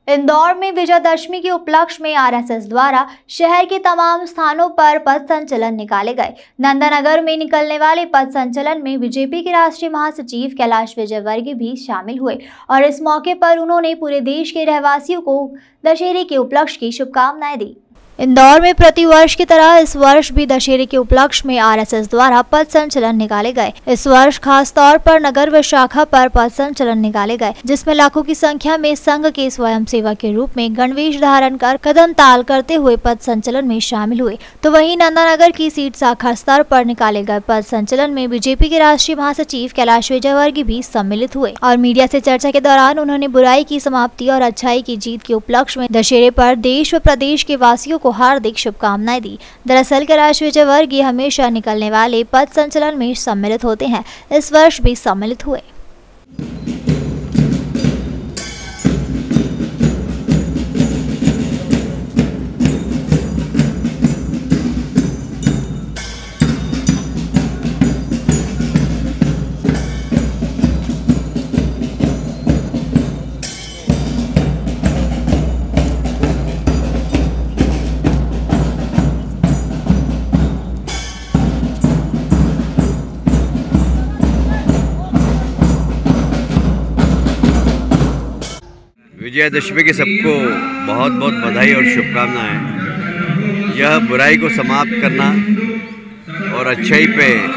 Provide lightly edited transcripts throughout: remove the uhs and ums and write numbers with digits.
इंदौर में विजयदशमी के उपलक्ष्य में आरएसएस द्वारा शहर के तमाम स्थानों पर पथ संचलन निकाले गए। नंदानगर में निकलने वाले पथ संचलन में बीजेपी के राष्ट्रीय महासचिव कैलाश विजयवर्गीय भी शामिल हुए और इस मौके पर उन्होंने पूरे देश के रहवासियों को दशहरे के उपलक्ष्य की शुभकामनाएं दी। इंदौर में प्रतिवर्ष की तरह इस वर्ष भी दशहरे के उपलक्ष्य में आरएसएस द्वारा पथ संचलन निकाले गए। इस वर्ष खास तौर पर नगर व शाखा पर पथ संचलन निकाले गए, जिसमें लाखों की संख्या में संघ के स्वयंसेवक के रूप में गणवेश धारण कर कदम ताल करते हुए पथ संचलन में शामिल हुए। तो वहीं नंदानगर की सीट शाखा स्तर पर निकाले गए पथ संचलन में बीजेपी के राष्ट्रीय महासचिव कैलाश विजयवर्गीय भी सम्मिलित हुए और मीडिया से चर्चा के दौरान उन्होंने बुराई की समाप्ति और अच्छाई की जीत के उपलक्ष्य में दशहरे पर देश व प्रदेश के वासियों को हार्दिक शुभकामनाएं दी। दरअसल कैलाश विजयवर्गीय हमेशा निकलने वाले पथ संचलन में सम्मिलित होते हैं, इस वर्ष भी सम्मिलित हुए। विजयदशमी की सबको बहुत बहुत बधाई और शुभकामनाएं। यह बुराई को समाप्त करना और अच्छाई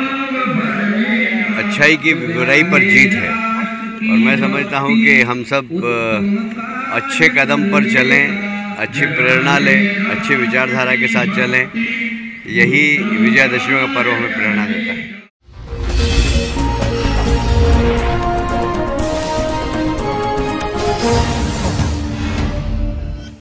की बुराई पर जीत है और मैं समझता हूं कि हम सब अच्छे कदम पर चलें, अच्छी प्रेरणा लें, अच्छी विचारधारा के साथ चलें। यही विजयदशमी का पर्व हमें प्रेरणा देता है।